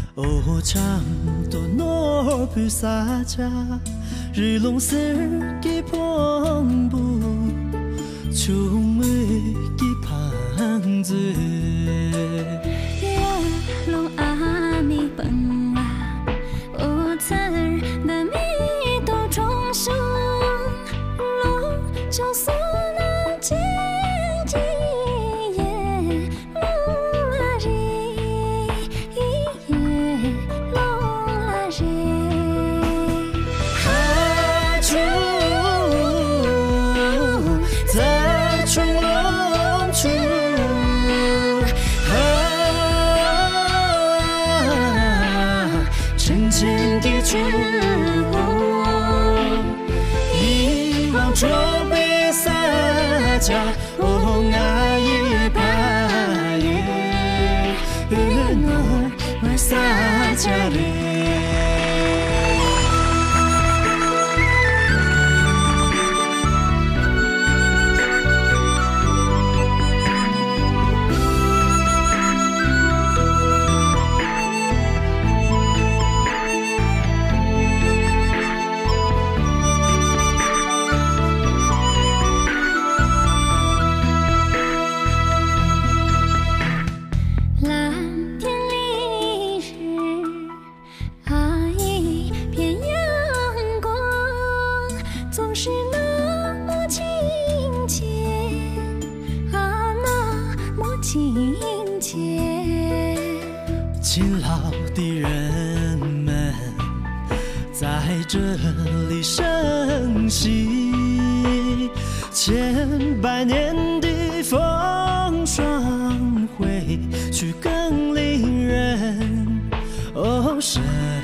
오참도 높이 사자 릴롱슬기 봄부 충무기 방즈 long ami bận à ô thơ đã mi tô trong sông lo trong số nam chi chi ye long la ri ye long la ri hát chú在冲浪处。 深情的祝福，遗忘中被撒娇，哦爱也怕也，我撒娇的。 总是那么亲切啊，那么亲切。 勤劳的人们在这里生息，千百年的风霜会去更令人神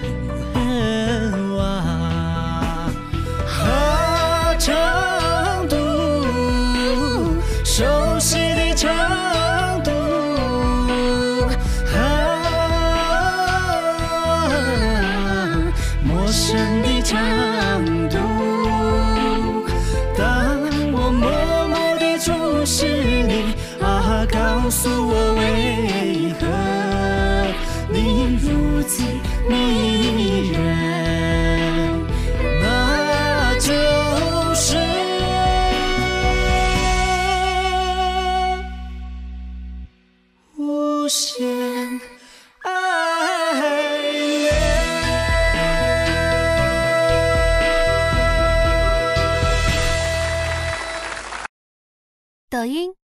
往。 成都，熟悉的成都，陌生的成都。当我默默地注视你，告诉我为何你如此迷人。 无限爱恋。 抖音。